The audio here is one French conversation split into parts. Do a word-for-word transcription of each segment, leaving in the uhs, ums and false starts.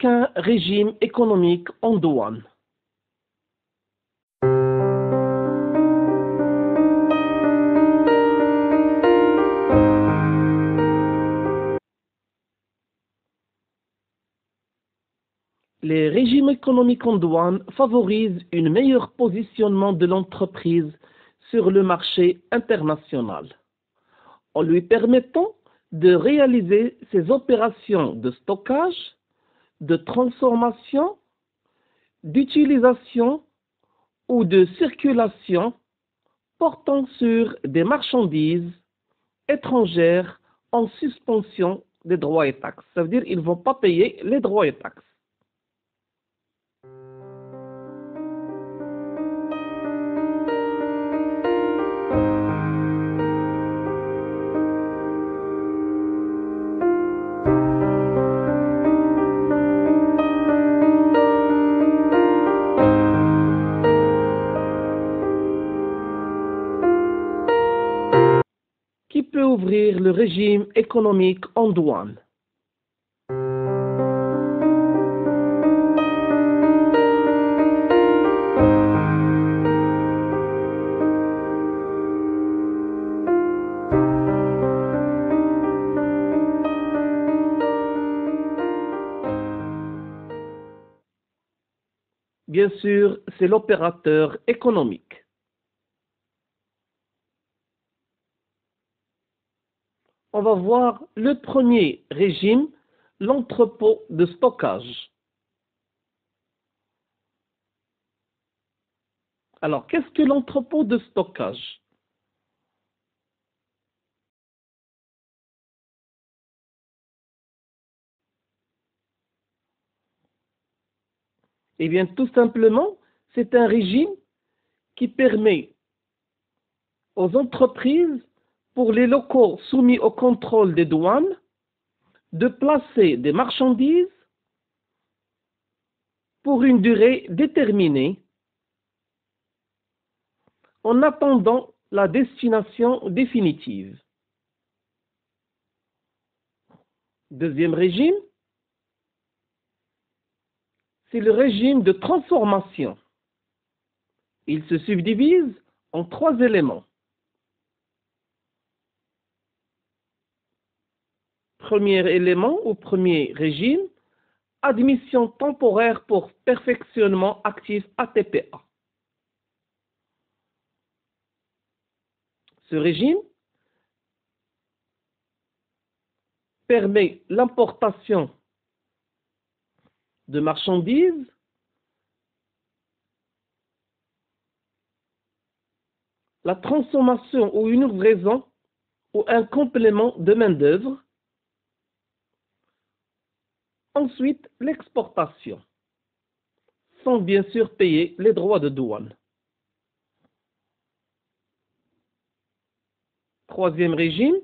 qu'un régime économique en douane? Les régimes économiques en douane favorisent un meilleur positionnement de l'entreprise sur le marché international, en lui permettant de réaliser ses opérations de stockage, de transformation, d'utilisation ou de circulation portant sur des marchandises étrangères en suspension des droits et taxes. Ça veut dire qu'ils ne vont pas payer les droits et taxes. Qui peut ouvrir le régime économique en douane? Bien sûr, c'est l'opérateur économique. On va voir le premier régime, l'entrepôt de stockage. Alors, qu'est-ce que l'entrepôt de stockage? Eh bien, tout simplement, c'est un régime qui permet aux entreprises, pour les locaux soumis au contrôle des douanes, de placer des marchandises pour une durée déterminée en attendant la destination définitive. Deuxième régime, c'est le régime de transformation. Il se subdivise en trois éléments. Premier élément ou premier régime, admission temporaire pour perfectionnement actif A T P A. Ce régime permet l'importation de marchandises la transformation ou une livraison ou un complément de main-d'œuvre. Ensuite, l'exportation, sans bien sûr payer les droits de douane. Troisième régime,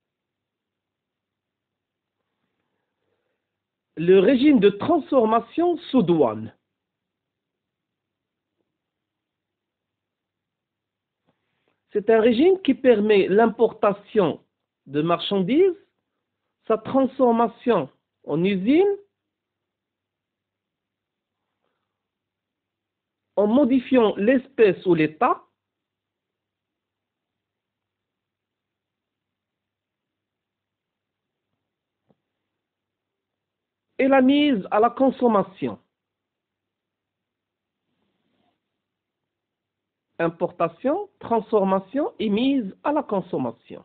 le régime de transformation sous douane. C'est un régime qui permet l'importation de marchandises, sa transformation en usine, en modifiant l'espèce ou l'état, et la mise à la consommation. Importation, transformation et mise à la consommation.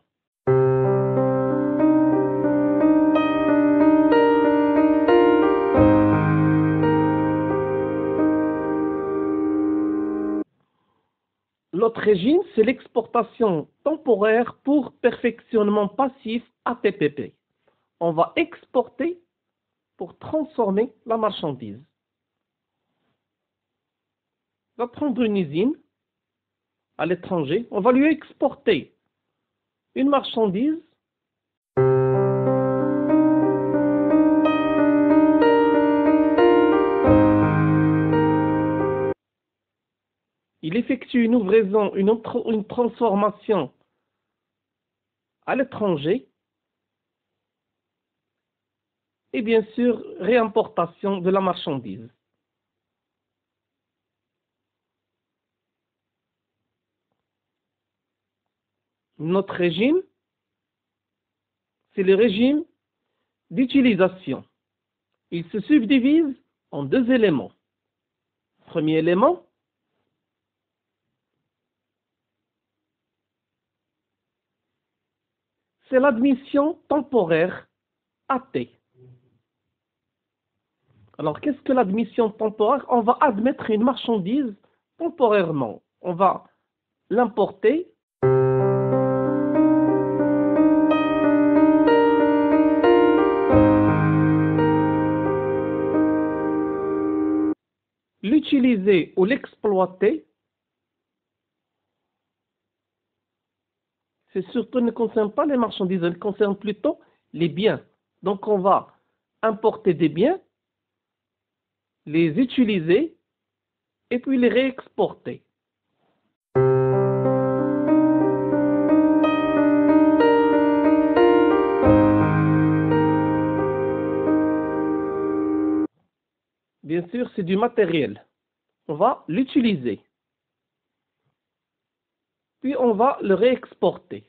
L'autre régime, c'est l'exportation temporaire pour perfectionnement passif A T P P. On va exporter pour transformer la marchandise. On va prendre une usine à l'étranger, on va lui exporter une marchandise il effectue une ouvraison, une, une transformation à l'étranger et bien sûr réimportation de la marchandise. Notre régime, c'est le régime d'utilisation. Il se subdivise en deux éléments. Premier élément, c'est l'admission temporaire A T. Alors, qu'est-ce que l'admission temporaire? On va admettre une marchandise temporairement. On va l'importer. L'utiliser ou l'exploiter. C'est surtout ne concerne pas les marchandises, elle concerne plutôt les biens. Donc, on va importer des biens, les utiliser et puis les réexporter. Bien sûr, c'est du matériel. On va l'utiliser. Puis, on va le réexporter.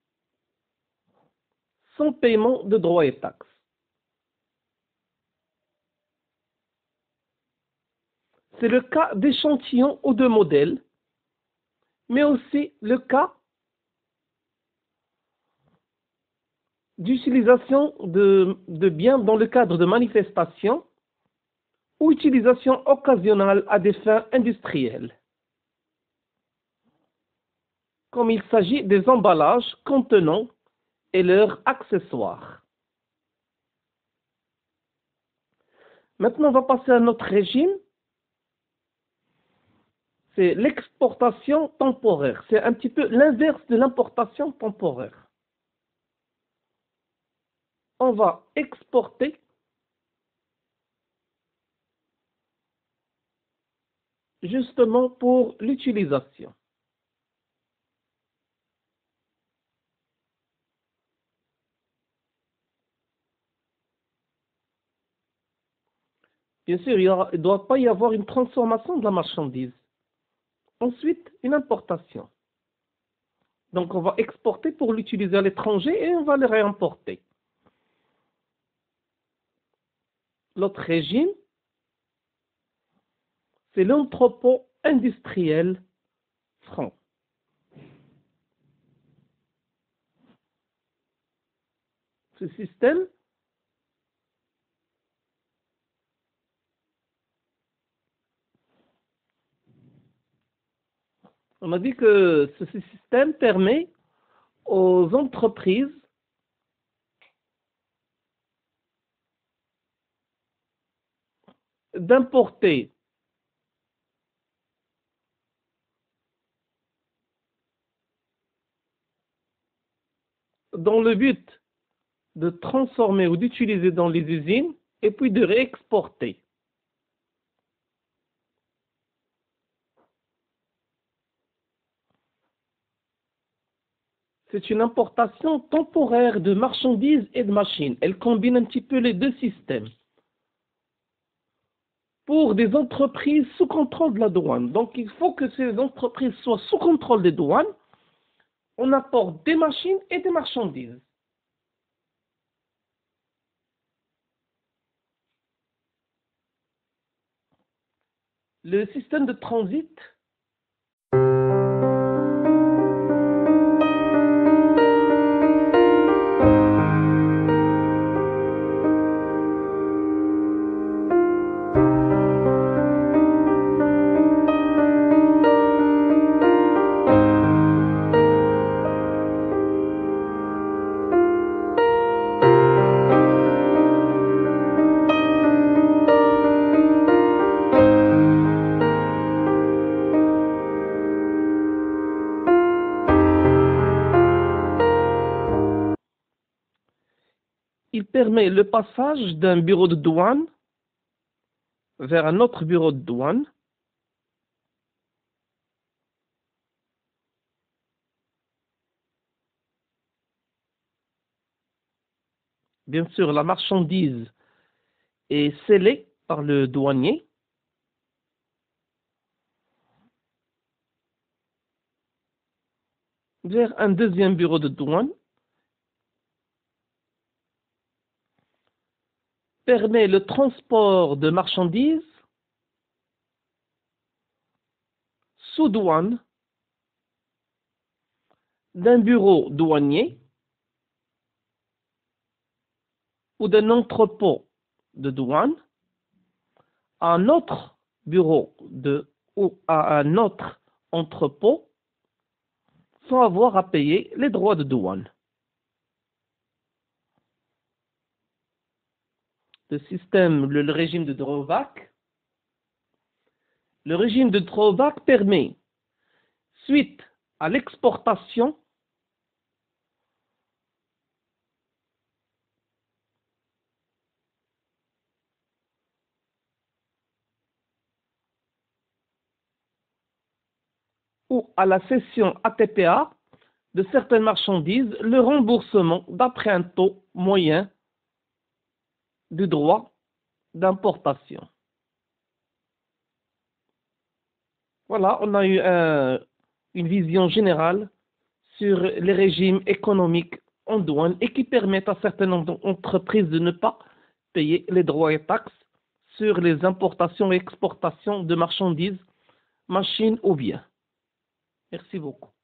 Sans paiement de droits et taxes. C'est le cas d'échantillons ou de modèles, mais aussi le cas d'utilisation de, de biens dans le cadre de manifestations ou utilisation occasionnelle à des fins industrielles, comme il s'agit des emballages contenant et leurs accessoires. Maintenant, on va passer à notre régime. C'est l'exportation temporaire. C'est un petit peu l'inverse de l'importation temporaire. On va exporter justement pour l'utilisation. Bien sûr, il ne doit pas y avoir une transformation de la marchandise. Ensuite, une importation. Donc, on va exporter pour l'utiliser à l'étranger et on va le réimporter. L'autre régime, c'est l'entrepôt industriel franc. Ce système On a dit que ce système permet aux entreprises d'importer dans le but de transformer ou d'utiliser dans les usines et puis de réexporter. C'est une importation temporaire de marchandises et de machines. Elle combine un petit peu les deux systèmes. Pour des entreprises sous contrôle de la douane. Donc, il faut que ces entreprises soient sous contrôle des douanes. On apporte des machines et des marchandises. Le système de transit il permet le passage d'un bureau de douane vers un autre bureau de douane. Bien sûr, la marchandise est scellé par le douanier. Vers un deuxième bureau de douane permet le transport de marchandises sous douane d'un bureau douanier ou d'un entrepôt de douane à un autre bureau de ou à un autre entrepôt sans avoir à payer les droits de douane. Le système, le, le régime de drawback. Le régime de drawback permet, suite à l'exportation, ou à la cession A T P A de certaines marchandises, le remboursement d'après un taux moyen du droit d'importation. Voilà, on a eu un, une vision générale sur les régimes économiques en douane et qui permettent à certaines entreprises de ne pas payer les droits et taxes sur les importations et exportations de marchandises, machines ou biens. Merci beaucoup.